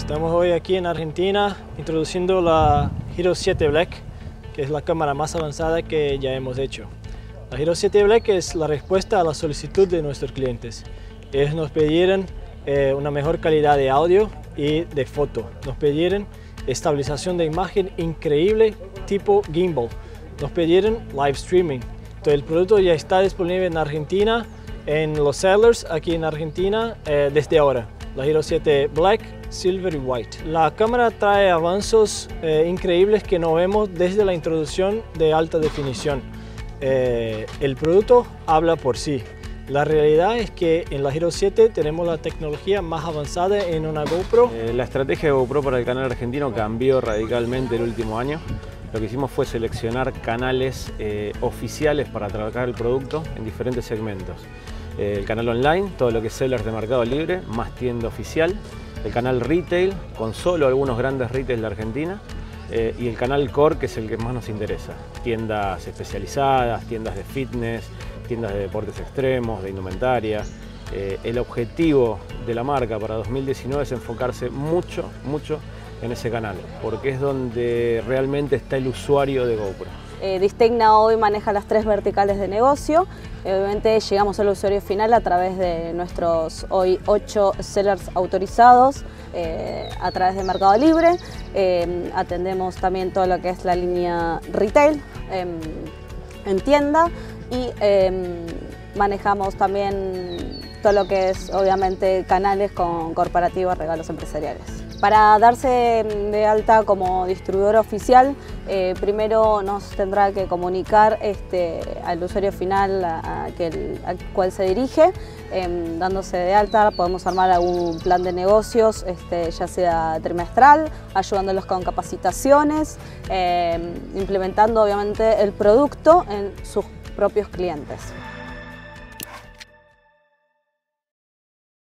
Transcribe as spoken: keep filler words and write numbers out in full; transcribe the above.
Estamos hoy aquí en Argentina introduciendo la Hero siete Black, que es la cámara más avanzada que ya hemos hecho. La Hero siete Black es la respuesta a la solicitud de nuestros clientes. Ellos nos pidieron eh, una mejor calidad de audio y de foto. Nos pidieron estabilización de imagen increíble tipo gimbal. Nos pidieron live streaming. Entonces, el producto ya está disponible en Argentina, en los sellers aquí en Argentina eh, desde ahora. La Hero siete Black, Silver y White. La cámara trae avances eh, increíbles que no vemos desde la introducción de alta definición. Eh, el producto habla por sí. La realidad es que en la Hero siete tenemos la tecnología más avanzada en una GoPro. Eh, la estrategia de GoPro para el canal argentino cambió radicalmente el último año. Lo que hicimos fue seleccionar canales eh, oficiales para trabajar el producto en diferentes segmentos. Eh, el canal online, todo lo que es sellers de Mercado Libre, más tienda oficial. El canal retail, con solo algunos grandes retail de Argentina. Eh, y el canal core, que es el que más nos interesa. Tiendas especializadas, tiendas de fitness, tiendas de deportes extremos, de indumentaria. Eh, el objetivo de la marca para dos mil diecinueve es enfocarse mucho, mucho en ese canal, porque es donde realmente está el usuario de GoPro. Eh, Distegna hoy maneja las tres verticales de negocio. Eh, obviamente llegamos al usuario final a través de nuestros hoy ocho sellers autorizados eh, a través de Mercado Libre. Eh, atendemos también todo lo que es la línea retail eh, en tienda y eh, manejamos también todo lo que es obviamente canales con corporativos, regalos empresariales. Para darse de alta como distribuidor oficial, eh, primero nos tendrá que comunicar este, al usuario final a, a que el, al cual se dirige. Eh, dándose de alta podemos armar algún plan de negocios, este, ya sea trimestral, ayudándolos con capacitaciones, eh, implementando obviamente el producto en sus propios clientes.